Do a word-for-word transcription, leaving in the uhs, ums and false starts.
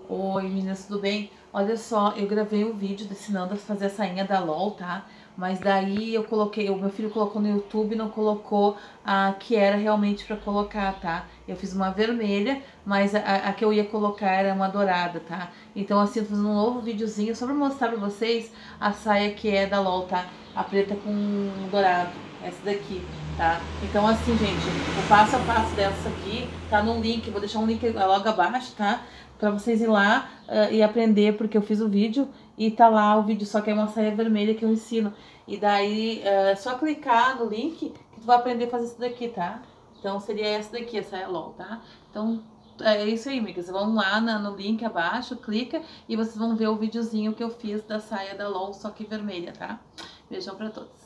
Oi meninas, tudo bem? Olha só, eu gravei um vídeo ensinando a fazer a sainha da LOL, tá? Mas daí eu coloquei, o meu filho colocou no YouTube e não colocou a que era realmente pra colocar, tá? Eu fiz uma vermelha, mas a, a que eu ia colocar era uma dourada, tá? Então assim, eu tô fazendo um novo videozinho só pra mostrar pra vocês a saia que é da LOL, tá? A preta com dourado, essa daqui, tá? Então assim, gente, o passo a passo dessa aqui tá no link, vou deixar um link logo abaixo, tá? Pra vocês ir lá uh, e aprender, porque eu fiz o vídeo e tá lá o vídeo, só que é uma saia vermelha que eu ensino. E daí é uh, só clicar no link que tu vai aprender a fazer isso daqui, tá? Então seria essa daqui, a saia LOL, tá? Então é isso aí, amigas. Vão lá na, no link abaixo, clica e vocês vão ver o videozinho que eu fiz da saia da LOL, só que vermelha, tá? Beijão pra todos.